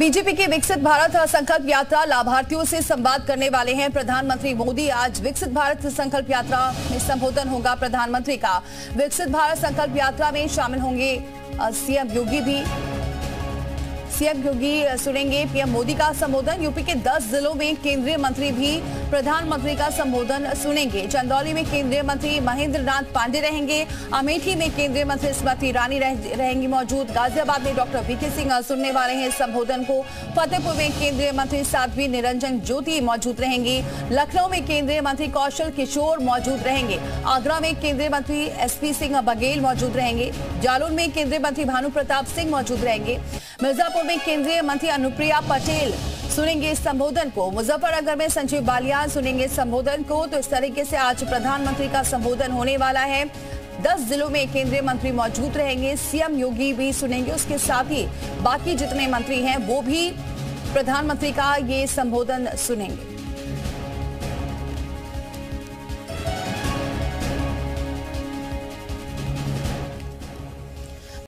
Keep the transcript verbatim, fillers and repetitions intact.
BJP की विकसित भारत संकल्प यात्रा लाभार्थियों से संवाद करने वाले हैं प्रधानमंत्री मोदी। आज विकसित भारत संकल्प यात्रा में संबोधन होगा प्रधानमंत्री का। विकसित भारत संकल्प यात्रा में शामिल होंगे सीएम योगी भी। सीएम योगी सुनेंगे पीएम मोदी का संबोधन। यूपी के दस जिलों में केंद्रीय मंत्री भी प्रधानमंत्री का संबोधन सुनेंगे। चंदौली में केंद्रीय मंत्री महेंद्र नाथ पांडे रहेंगे। अमेठी में केंद्रीय मंत्री स्मृति ईरानी रह, रहेंगी मौजूद। गाजियाबाद में डॉक्टर वीके सिंह सुनने वाले हैं संबोधन को। फतेहपुर में केंद्रीय मंत्री साध्वी निरंजन ज्योति मौजूद रहेंगी। लखनऊ में केंद्रीय मंत्री कौशल किशोर मौजूद रहेंगे। आगरा में केंद्रीय मंत्री एसपी सिंह बघेल मौजूद रहेंगे। जालौन में केंद्रीय मंत्री भानु प्रताप सिंह मौजूद रहेंगे। मिर्जापुर में केंद्रीय मंत्री अनुप्रिया पटेल सुनेंगे संबोधन को। मुजफ्फरनगर में संजीव बालियान सुनेंगे संबोधन को। तो इस तरीके से आज प्रधानमंत्री का संबोधन होने वाला है। दस जिलों में केंद्रीय मंत्री मौजूद रहेंगे। सीएम योगी भी सुनेंगे। उसके साथ ही बाकी जितने मंत्री हैं वो भी प्रधानमंत्री का ये संबोधन सुनेंगे।